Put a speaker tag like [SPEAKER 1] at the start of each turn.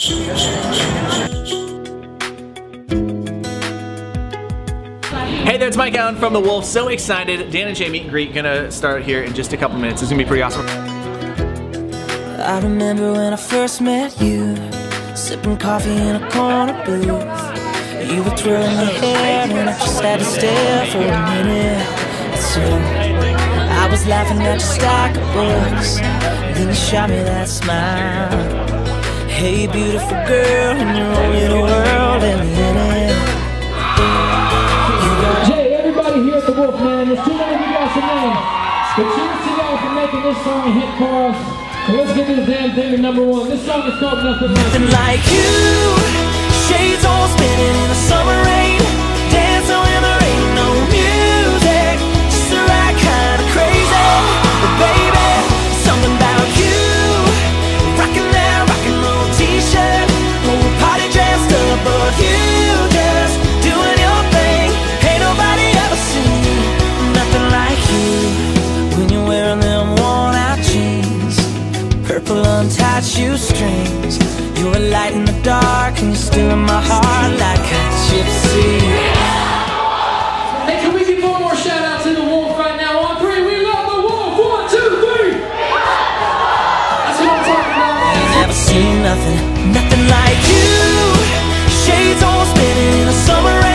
[SPEAKER 1] Hey there, it's Mike Allen from The Wolf. So excited. Dan and Jay meet and greet gonna start here in just a couple minutes. It's gonna be pretty awesome.
[SPEAKER 2] I remember when I first met you, sipping coffee in a corner booth. You were twirling your hair and I just had to stare for a minute or two. I was laughing at your stack of books, then you shot me that smile. Hey beautiful girl, in your own little world, let me in it.
[SPEAKER 3] Jay, everybody here at The Wolf, man, there's too many of you guys to name. But cheers to y'all for making this song a hit for us. So let's get this damn thing to #1. This song is called Nothing Like
[SPEAKER 2] Nothing like you. Shades all spinning in the summer rain. Dancing when there ain't no music. Just the right kind of crazy. But baby, something about you. Rocking that rock and roll t-shirt. Whole party dressed up, but you just doing your thing. Ain't nobody ever seen nothing like you. When you're wearing them worn out jeans, purple untied shoestrings. You're a light in the dark and you're still in my heart like a gypsy.
[SPEAKER 3] Hey, can we give one more shout out to The Wolf right now? On 3, we love The Wolf. 1, 2, 3. That's what I'm talking about, man.
[SPEAKER 2] Never seen nothing like you. Shades all spinning in the summer